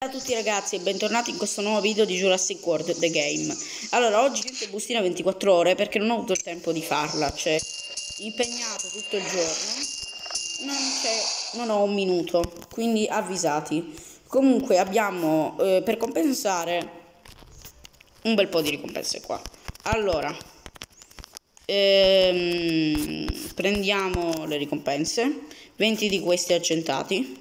Ciao a tutti ragazzi e bentornati in questo nuovo video di Jurassic World The Game. Allora, oggi niente bustina 24 ore perché non ho avuto il tempo di farla, cioè impegnato tutto il giorno, non ho un minuto, quindi avvisati. Comunque abbiamo per compensare un bel po' di ricompense qua. Allora, prendiamo le ricompense, 20 di questi accentati.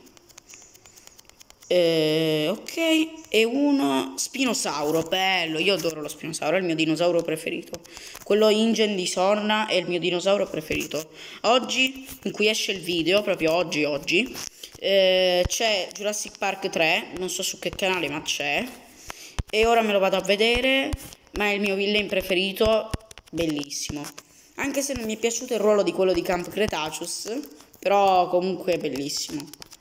Ok, e uno spinosauro, bello, io adoro lo spinosauro, è il mio dinosauro preferito. Quello Ingen di Sorna è il mio dinosauro preferito. Oggi, in cui esce il video, proprio oggi, c'è Jurassic Park 3, non so su che canale ma c'è. E ora me lo vado a vedere, ma è il mio villain preferito, bellissimo. Anche se non mi è piaciuto il ruolo di quello di Camp Cretaceous, però comunque è bellissimo.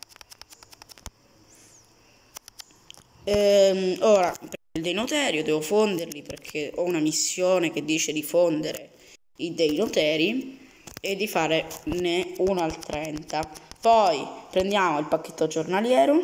Ora per il Deinoterio devo fonderli perché ho una missione che dice di fondere i Deinoteri e di farne uno al 30. Poi prendiamo il pacchetto giornaliero.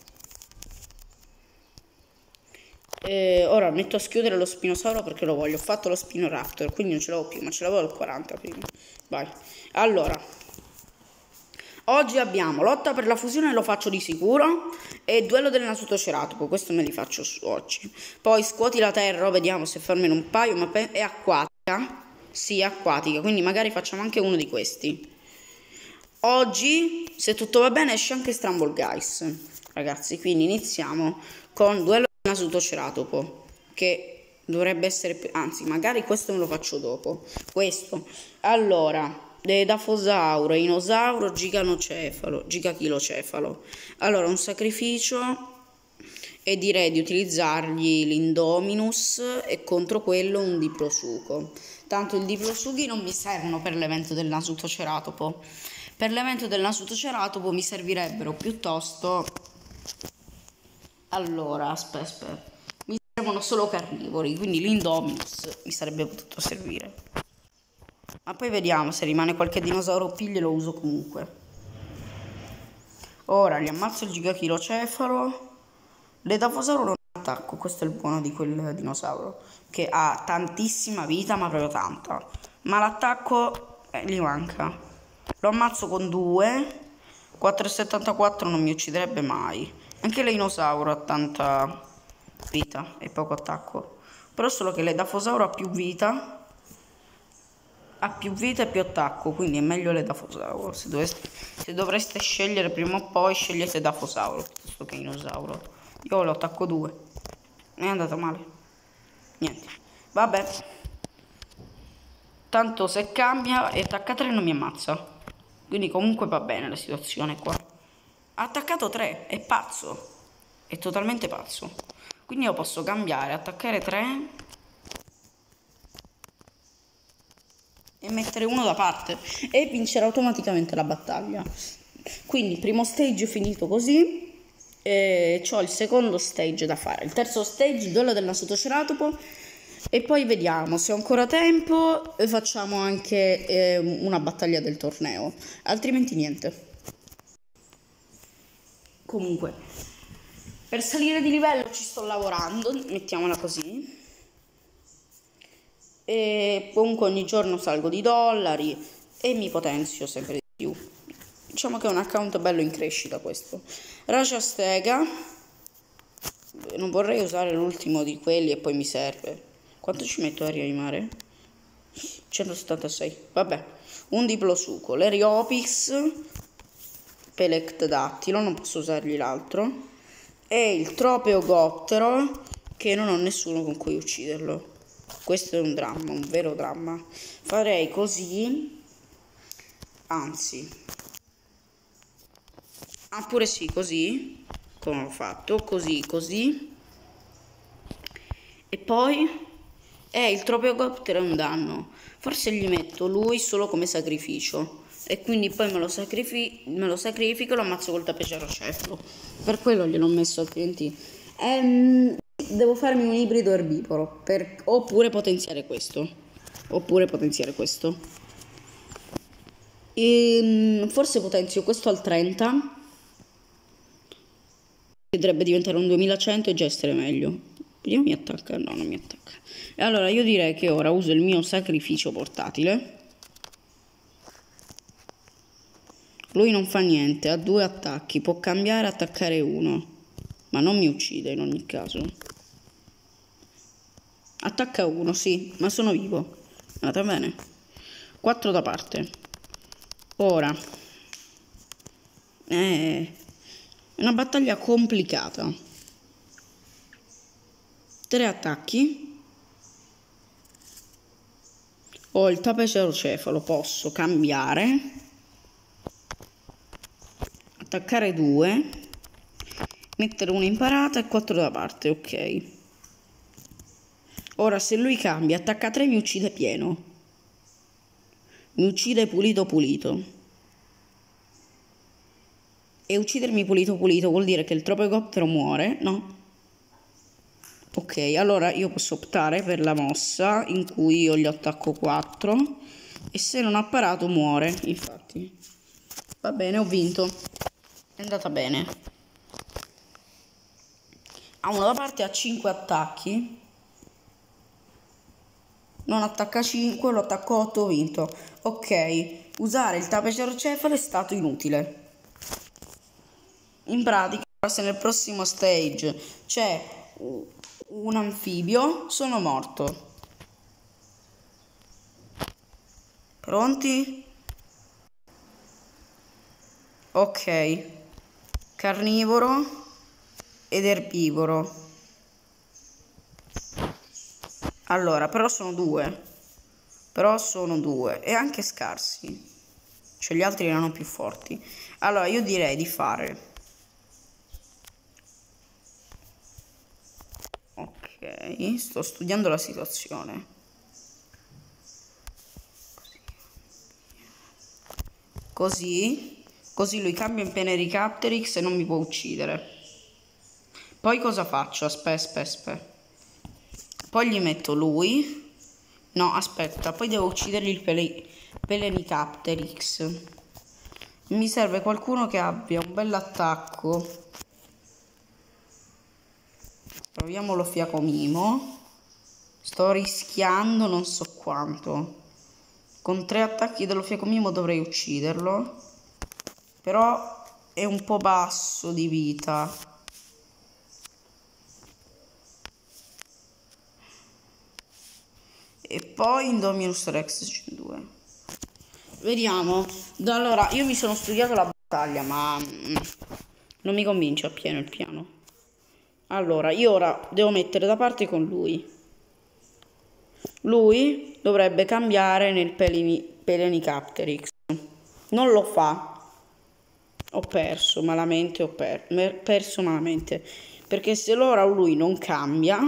Ora metto a schiudere lo spinosauro perché lo voglio. Ho fatto lo spinoraptor, quindi non ce l'avevo più, ma ce l'avevo al 40 prima. Vai. Allora, oggi abbiamo lotta per la fusione, lo faccio di sicuro, e duello del Nasutoceratopo, questo me li faccio oggi. Poi scuoti la terra, vediamo se farmene un paio, ma è acquatica. Sì, acquatica, quindi magari facciamo anche uno di questi. Oggi, se tutto va bene, esce anche Stramble Guys, ragazzi, quindi iniziamo con duello del Nasutoceratopo, che dovrebbe essere, anzi, magari questo me lo faccio dopo. Questo, allora... Dafosauro, Inosauro, Gigachilocefalo. Allora, un sacrificio e direi di utilizzargli l'Indominus e contro quello un Diplosuco. Tanto i Diplosughi non mi servono per l'evento del Nasutoceratopo. Per l'evento del Nasutoceratopo mi servirebbero piuttosto... Allora, aspetta. Mi servono solo carnivori, quindi l'Indominus mi sarebbe potuto servire. Ma poi vediamo se rimane qualche dinosauro piglio, lo uso comunque. Ora gli ammazzo il gigachilocefalo. L'edafosauro non attacco, questo è il buono di quel dinosauro, che ha tantissima vita, ma proprio tanta. Ma l'attacco gli manca. Lo ammazzo con 2. 4,74 non mi ucciderebbe mai. Anche l'einosauro ha tanta vita e poco attacco. Però solo che l'edafosauro ha più vita. Ha più vita e più attacco, quindi è meglio l'edafosauro. Se dovreste scegliere prima o poi, scegliete edafosauro piuttosto che dinosauro. Io lo attacco 2. È andata male. Niente. Vabbè. Tanto se cambia e attacca 3 non mi ammazza. Quindi comunque va bene la situazione qua. Ha attaccato 3, è pazzo. È totalmente pazzo. Quindi io posso cambiare, attaccare 3... e mettere uno da parte e vincere automaticamente la battaglia. Quindi primo stage finito così, c'ho il secondo stage da fare, il terzo stage, duello del Nasutoceratopo, e poi vediamo se ho ancora tempo e facciamo anche una battaglia del torneo, altrimenti niente. Comunque, per salire di livello ci sto lavorando, mettiamola così. E comunque ogni giorno salgo di dollari e mi potenzio sempre di più. Diciamo che è un account bello in crescita questo. Raja Stega, non vorrei usare l'ultimo di quelli e poi mi serve. Quanto ci metto a rianimare? 176, vabbè. Un Diplosuco, l'Eriopix, Pelectdattilo, non posso usargli l'altro, e il Tropeogottero, che non ho nessuno con cui ucciderlo. Questo è un dramma, un vero dramma. Farei così, anzi, pure sì, così, come ho fatto, così, e poi, il Tropeogottero è un danno, forse gli metto lui solo come sacrificio, e quindi poi me lo sacrifico e lo ammazzo col tapecerocefalo, per quello gliel'ho messo, altrimenti... devo farmi un ibrido erbivoro oppure potenziare questo. Forse potenzio questo al 30 Potrebbe diventare un 2100 e già essere meglio. Vediamo, mi attacca? No, non mi attacca. E allora io direi che ora uso il mio sacrificio portatile. Lui non fa niente, ha 2 attacchi, può cambiare, attaccare 1. Ma non mi uccide in ogni caso. Attacca 1, sì, ma sono vivo. È andata bene. 4 da parte. Ora. È una battaglia complicata. 3 attacchi. Ho il tapecerocefalo, posso cambiare. Attaccare 2. Mettere 1 in parata e 4 da parte, ok. Ora se lui cambia, attacca 3, mi uccide pieno. Mi uccide pulito pulito. E uccidermi pulito pulito vuol dire che il tropicoptero muore, no? Ok, allora io posso optare per la mossa in cui io gli attacco 4 e se non ha parato muore, infatti. Va bene, ho vinto. È andata bene. Ha uno da parte, ha 5 attacchi. Non attacca 5, lo attacco 8, ho vinto. Ok, usare il tapecerocefalo è stato inutile. In pratica, se nel prossimo stage c'è un anfibio, sono morto. Pronti? Ok. Carnivoro ed erbivoro. Allora, però sono due. E anche scarsi. Cioè gli altri erano più forti. Allora, io direi di fare. Ok, sto studiando la situazione. Così lui cambia in Penericaptrix e non mi può uccidere. Poi cosa faccio? Aspetta. Poi gli metto lui. No, aspetta, poi devo uccidergli il Pelericaptrix. Mi serve qualcuno che abbia un bell'attacco. Proviamo lo fiacomimo. Sto rischiando non so quanto. Con 3 attacchi dello fiacomimo dovrei ucciderlo. Però è un po' basso di vita. E poi Indominus Rex Gen 2. Vediamo. Allora, io mi sono studiato la battaglia, ma non mi convince appieno il piano. Allora, io ora devo mettere da parte con lui. Lui dovrebbe cambiare nel Pelericaptrix. Non lo fa. Ho perso malamente, perso malamente. Perché se ora lui non cambia...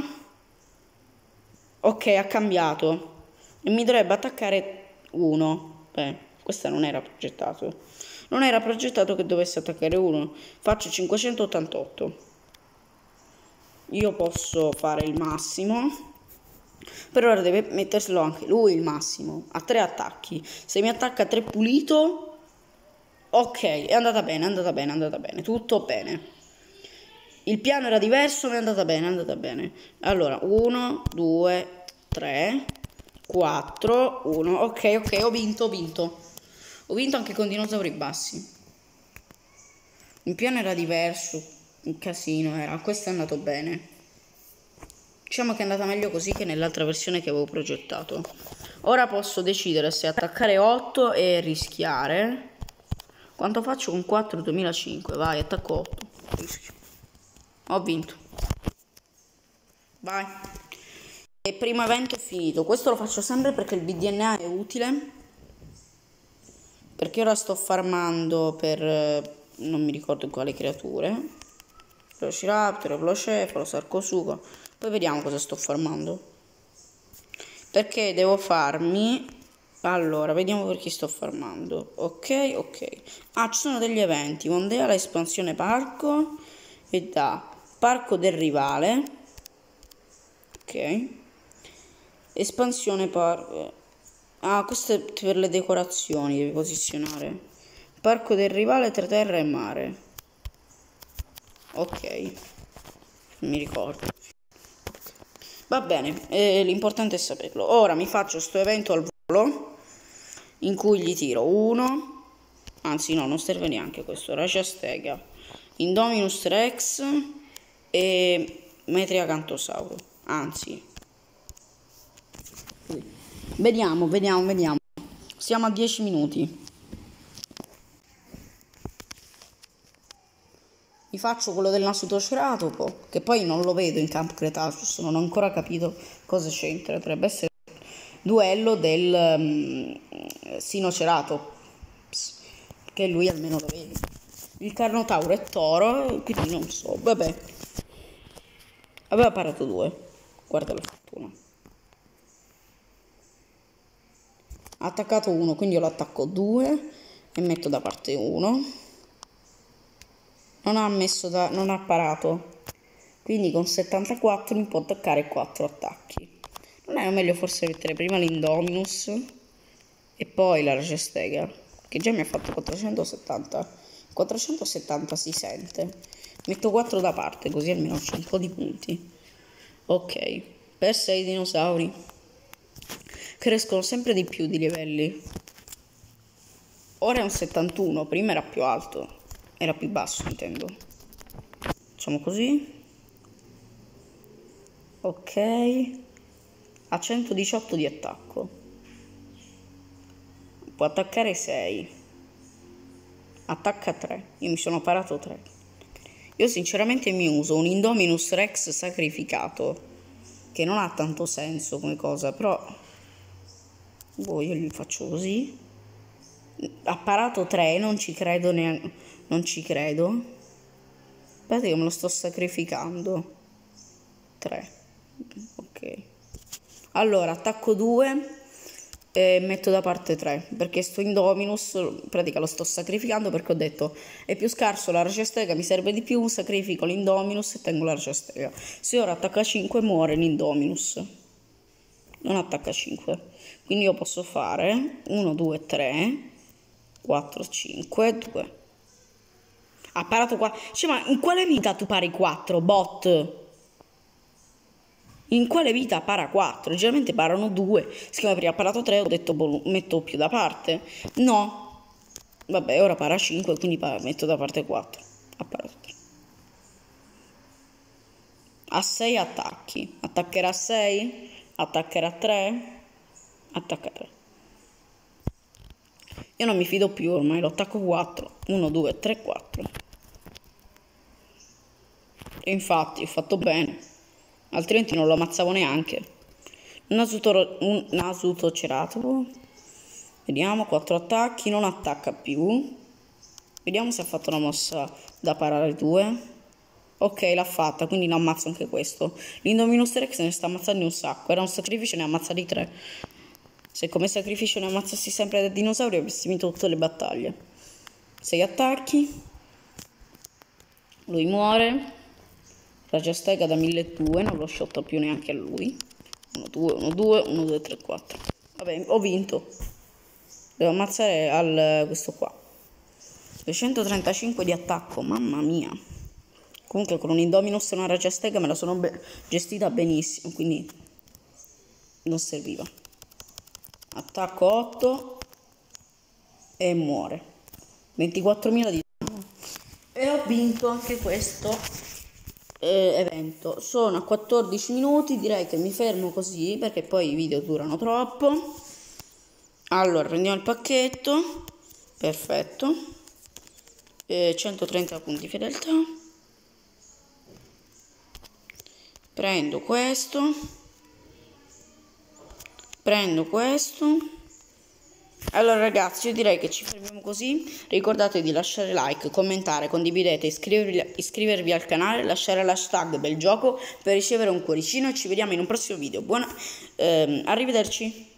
Ok, ha cambiato. E mi dovrebbe attaccare 1. Beh, questa non era progettato. Non era progettato che dovesse attaccare 1. Faccio 588. Io posso fare il massimo. Per ora deve metterselo anche lui il massimo. Ha 3 attacchi. Se mi attacca 3 pulito... Ok, è andata bene. Tutto bene. Il piano era diverso, ma è andata bene. Allora, 1, 2, 3, 4, 1. Ok, ho vinto. Ho vinto anche con dinosauri bassi. Il piano era diverso, un casino era. Questo è andato bene. Diciamo che è andata meglio così che nell'altra versione che avevo progettato. Ora posso decidere se attaccare 8 e rischiare. Quanto faccio con 4? 2005. Vai, attacco 8. Rischio. Ho vinto. Vai. E primo evento è finito. Questo lo faccio sempre perché il BDNA è utile. Perché ora sto farmando per... non mi ricordo quali creature. Velociraptor, Velocefalo, Sarcosugo. Poi vediamo cosa sto farmando. Perché devo farmi... Allora, vediamo per chi sto farmando. Ok. Ah, ci sono degli eventi. Mondiale, espansione parco. E da parco del rivale. Ok. Espansione parco. Ah, questo è per le decorazioni, devi posizionare. Parco del rivale tra terra e mare. ok, mi ricordo. Va bene, l'importante è saperlo. Ora mi faccio sto evento al volo in cui gli tiro uno, anzi no, non serve neanche questo, Rajastega, Indominus Rex e Metriacantosauro, anzi, vediamo, siamo a 10 minuti. Mi faccio quello del Nasutoceratopo, che poi non lo vedo in Camp Cretaceous, non ho ancora capito cosa c'entra. Potrebbe essere duello del Sinoceratops, che lui almeno lo vede. Il Carnotauro è toro, quindi non so, vabbè. Aveva parato 2, guarda la fortuna. Ha attaccato 1, quindi io lo attacco 2 e metto da parte 1. Non ha parato, quindi con 74 mi può attaccare 4 attacchi. Non è meglio forse mettere prima l'Indominus e poi la Rajastega, che già mi ha fatto 470. 470 si sente. Metto 4 da parte, così almeno c'è un po' di punti. Ok, per 6 dinosauri. Crescono sempre di più di livelli. Ora è un 71, prima era più alto. Era più basso, intendo. Facciamo così. Ok. Ha 118 di attacco. Può attaccare 6. Attacca 3. Io mi sono parato 3. Io sinceramente mi uso un Indominus Rex sacrificato, che non ha tanto senso come cosa, però boh, io gli faccio così. Ha parato 3, non ci credo neanche. Non ci credo. Aspetta che me lo sto sacrificando. 3. Ok. Allora, attacco 2 e metto da parte 3. Perché sto Indominus, in pratica lo sto sacrificando perché ho detto è più scarso la Rajastega, mi serve di più, sacrifico l'Indominus e tengo la Rajastega. Se ora attacca 5 muore l'Indominus. Non attacca 5. Quindi io posso fare 1, 2, 3, 4, 5, 2. Ha parato qua. Cioè, ma in quale vita tu pari 4, bot? In quale vita para 4? Generalmente parano 2. Siccome prima ha parato 3, ho detto boh, metto più da parte. No. Vabbè, ora para 5, quindi metto da parte 4. Ha parato 3. Ha 6 attacchi. Attaccherà 6. Attaccherà 3. Attacca 3. Io non mi fido più ormai, lo attacco 4. 1, 2, 3, 4. E infatti ho fatto bene, altrimenti non lo ammazzavo neanche. Un Nasutoceratopo. Vediamo, 4 attacchi, non attacca più. Vediamo se ha fatto una mossa da parare 2. Ok, l'ha fatta, quindi ne ammazzo anche questo. L'Indominus Rex ne sta ammazzando un sacco, era un sacrificio, ne ammazza di 3. Se come sacrificio ne ammazzassi sempre da dinosauri avresti vinto tutte le battaglie. 6 attacchi. Lui muore. Rajastega da 1200, non lo shotta più neanche a lui. 1, 2, 1, 2, 1, 2, 3, 4. Vabbè, ho vinto. Devo ammazzare questo qua. 235 di attacco, mamma mia. Comunque con un Indominus e una Rajastega me la sono gestita benissimo, quindi non serviva. Attacco 8 e muore. 24.000 di danno. E ho vinto anche questo evento. Sono a 14 minuti, direi che mi fermo così perché poi i video durano troppo. Allora prendiamo il pacchetto, perfetto, 130 punti fedeltà. Prendo questo. Allora ragazzi, io direi che ci fermiamo così. Ricordate di lasciare like, commentare, condividete, iscrivervi al canale, lasciare l'hashtag Belgioco per ricevere un cuoricino e ci vediamo in un prossimo video. Arrivederci.